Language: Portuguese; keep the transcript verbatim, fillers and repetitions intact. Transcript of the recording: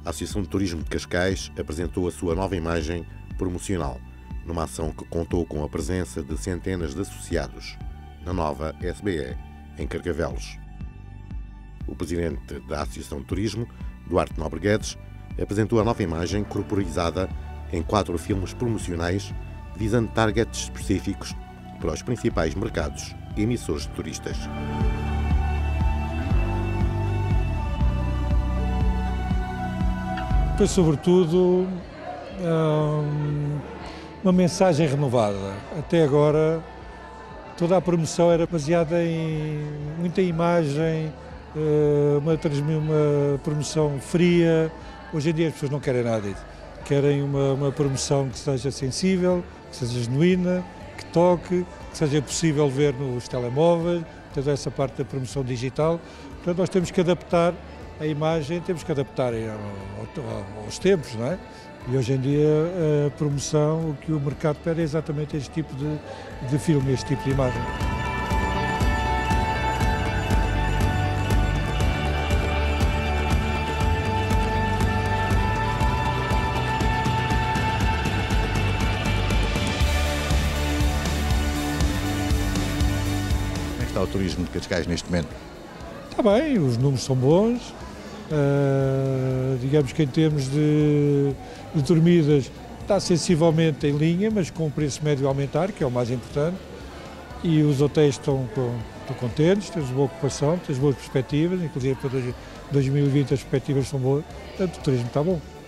A Associação de Turismo de Cascais apresentou a sua nova imagem promocional, numa ação que contou com a presença de centenas de associados, na nova S B E, em Carcavelos. O presidente da Associação de Turismo, Duarte Nobre Guedes, apresentou a nova imagem corporizada em quatro filmes promocionais, visando targets específicos para os principais mercados emissores de turistas. Foi, sobretudo, uma mensagem renovada. Até agora, toda a promoção era baseada em muita imagem, uma, uma promoção fria. Hoje em dia as pessoas não querem nada disso. Querem uma, uma promoção que seja sensível, que seja genuína, que toque, que seja possível ver nos telemóveis, toda essa parte da promoção digital. Portanto, nós temos que adaptar a imagem, temos que adaptar aos tempos, não é? E hoje em dia a promoção, o que o mercado pede é exatamente este tipo de, de filme, este tipo de imagem. Como é que está o turismo de Cascais neste momento? Está bem, os números são bons. Uh, digamos que em termos de, de dormidas está sensivelmente em linha, mas com o preço médio a aumentar, que é o mais importante, e os hotéis estão, com, estão contentes, temos boa ocupação, temos boas perspectivas, inclusive para dois mil e vinte as perspectivas são boas, portanto o turismo está bom.